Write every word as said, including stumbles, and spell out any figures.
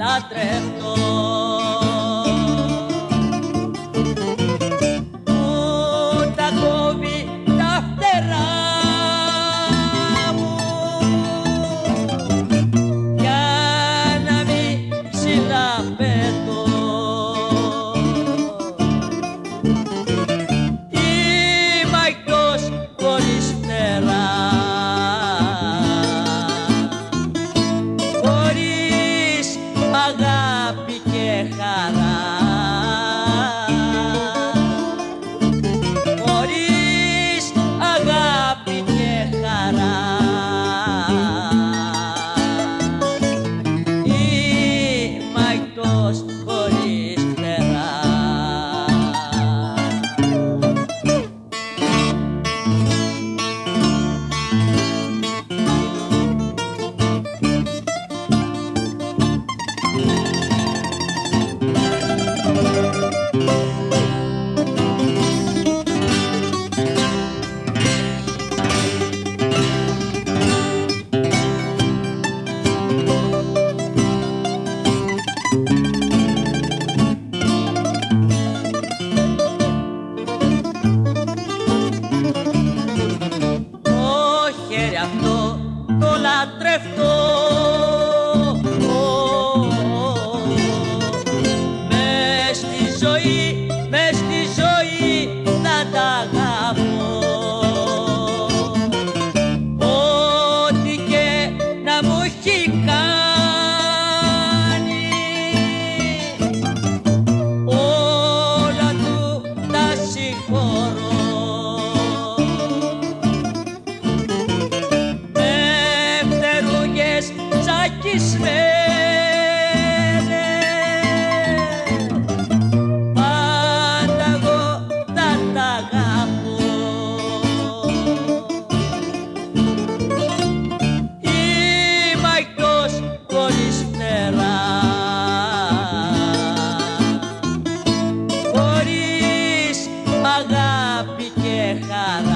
λατρευτώ. Που τα κόβει τα φτερά μου για να μην ψηλαπέτω. Είμαι εκτός χωρίς φτερά, αγάπη και χαρά, χωρίς αγάπη και χαρά. Είμαι εκτός χωρίς φτερά. Αυτό το λατρευτώ, μες στη ζωή, μες στη ζωή να τα αγαπώ. Ό,τι και να μου έχει κάνει, όλα του τα συγχωρώ. Τσακισμένε, πάντα εγώ θα τα αγαπώ. Είμαι εκτός χωρίς φτερά, χωρίς αγάπη και χαρά.